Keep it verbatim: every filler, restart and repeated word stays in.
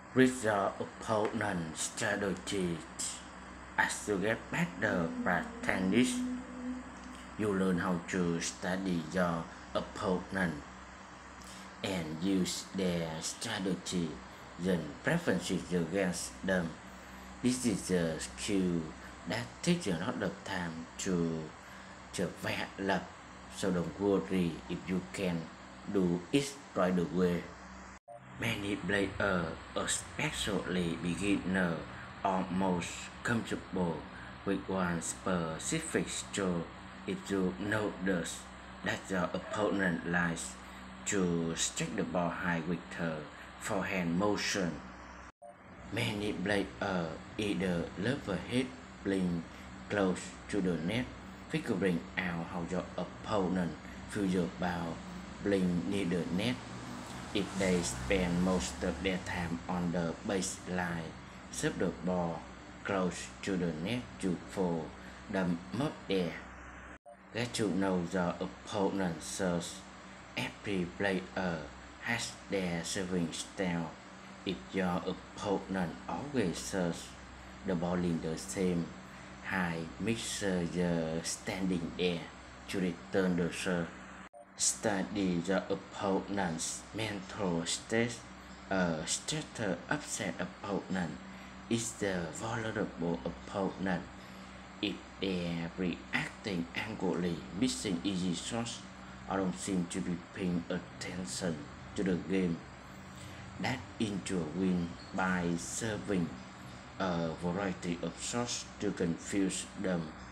Read your opponent's strategy as you get better practice. You learn how to study your opponent and use their strategy and preferences against them. This is a skill that takes a lot of time to develop, so don't worry if you can do it right away. Many players, especially beginners, are most comfortable with one specific stroke. If you notice that your opponent likes to strike the ball high with her forehand motion, many players either love a hit playing close to the net, figuring out how your opponent feels about playing near the net. If they spend most of their time on the baseline, serve the ball close to the net to fall them up there. Get to know the opponent serves. Every player has their serving style. If your opponent always serves the ball in the same high, make sure you're standing there to return the serve. Study the opponent's mental state. A stressed, upset opponent is the vulnerable opponent. If they're reacting angrily, missing easy shots, or don't seem to be paying attention to the game, that into a win by serving a variety of shots to confuse them.